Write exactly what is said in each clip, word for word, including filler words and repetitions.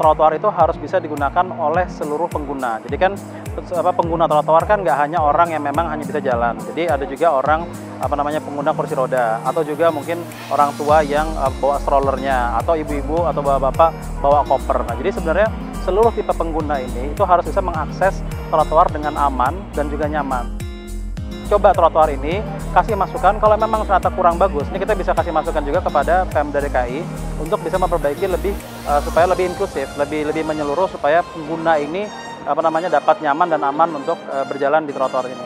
trotoar itu harus bisa digunakan oleh seluruh pengguna. Jadi kan apa, pengguna trotoar kan nggak hanya orang yang memang hanya bisa jalan. Jadi ada juga orang apa namanya pengguna kursi roda, atau juga mungkin orang tua yang uh, bawa strollernya, atau ibu-ibu atau bapak-bapak bawa koper. Nah, jadi sebenarnya seluruh tipe pengguna ini itu harus bisa mengakses trotoar dengan aman dan juga nyaman. Coba trotoar ini kasih masukan kalau memang ternyata kurang bagus. Ini kita bisa kasih masukan juga kepada Pemda D K I untuk bisa memperbaiki lebih uh, supaya lebih inklusif, lebih lebih menyeluruh supaya pengguna ini apa namanya dapat nyaman dan aman untuk uh, berjalan di trotoar ini.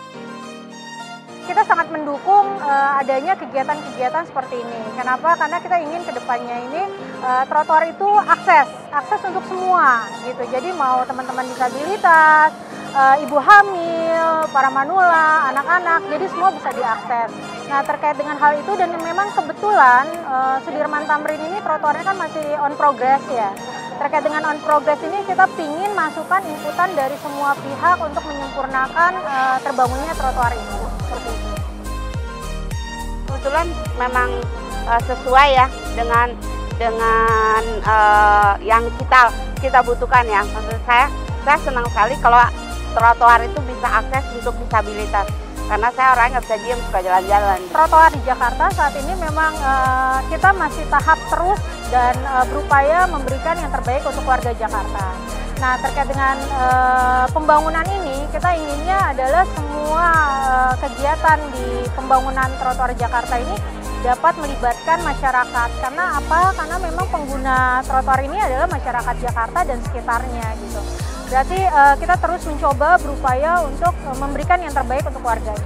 Kita sangat mendukung uh, adanya kegiatan-kegiatan seperti ini. Kenapa? Karena kita ingin kedepannya ini uh, trotoar itu akses, akses untuk semua gitu. Jadi mau teman-teman disabilitas, uh, ibu hamil, para manula, anak-anak, jadi semua bisa diakses. Nah, terkait dengan hal itu dan memang kebetulan uh, Sudirman Tamrin ini trotoarnya kan masih on progress ya. Terkait dengan on progress ini kita pingin masukan inputan dari semua pihak untuk menyempurnakan uh, terbangunnya trotoar ini. Seperti itu. Kebetulan memang uh, sesuai ya dengan dengan uh, yang kita kita butuhkan ya. Maksud saya, saya senang sekali kalau trotoar itu bisa akses untuk disabilitas. Karena saya orang nggak bisa diem, suka jalan-jalan. Trotoar di Jakarta saat ini memang uh, kita masih tahap terus dan uh, berupaya memberikan yang terbaik untuk warga Jakarta. Nah, terkait dengan uh, pembangunan ini, kita inginnya adalah semua uh, kegiatan di pembangunan trotoar Jakarta ini dapat melibatkan masyarakat. Karena apa? Karena memang pengguna trotoar ini adalah masyarakat Jakarta dan sekitarnya gitu. Berarti uh, kita terus mencoba berupaya untuk uh, memberikan yang terbaik untuk warganya.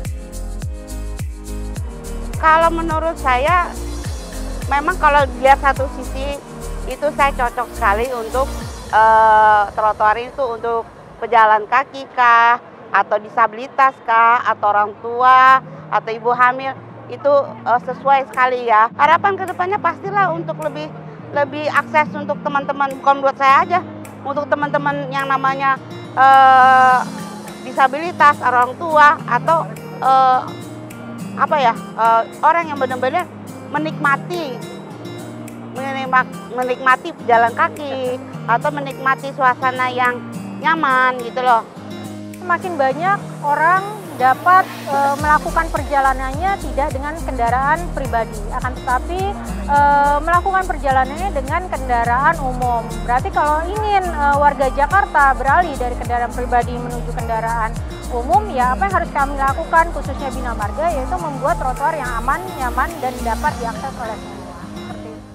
Kalau menurut saya, memang kalau dilihat satu sisi itu saya cocok sekali untuk uh, trotoar itu untuk pejalan kaki kah, atau disabilitas kah, atau orang tua, atau ibu hamil, itu uh, sesuai sekali ya. Harapan kedepannya pastilah untuk lebih lebih akses untuk teman-teman, bukan buat saya aja, untuk teman-teman yang namanya uh, disabilitas, orang tua, atau uh, apa ya uh, orang yang benar-benar menikmati menikmati jalan kaki atau menikmati suasana yang nyaman gitu loh. Semakin banyak orang dapat e, melakukan perjalanannya tidak dengan kendaraan pribadi, akan tetapi e, melakukan perjalanannya dengan kendaraan umum. Berarti kalau ingin e, warga Jakarta beralih dari kendaraan pribadi menuju kendaraan umum, ya apa yang harus kami lakukan khususnya Bina Marga, yaitu membuat trotoar yang aman, nyaman, dan dapat diakses oleh semua. Seperti itu.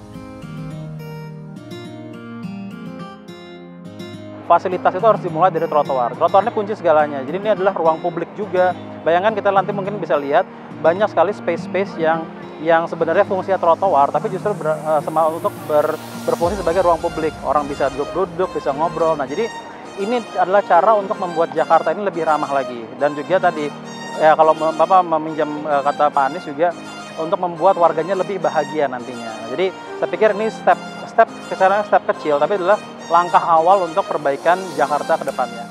Fasilitas itu harus dimulai dari trotoar. Trotoarnya kunci segalanya. Jadi ini adalah ruang publik juga. Bayangkan kita nanti mungkin bisa lihat banyak sekali space-space yang yang sebenarnya fungsinya trotoar, tapi justru ber, uh, sama untuk ber, berfungsi sebagai ruang publik. Orang bisa duduk-duduk, bisa ngobrol. Nah, jadi ini adalah cara untuk membuat Jakarta ini lebih ramah lagi. Dan juga tadi, ya kalau Bapak meminjam uh, kata Pak Anies juga, untuk membuat warganya lebih bahagia nantinya. Jadi saya pikir ini step step kesannya step kecil, tapi adalah langkah awal untuk perbaikan Jakarta ke depannya.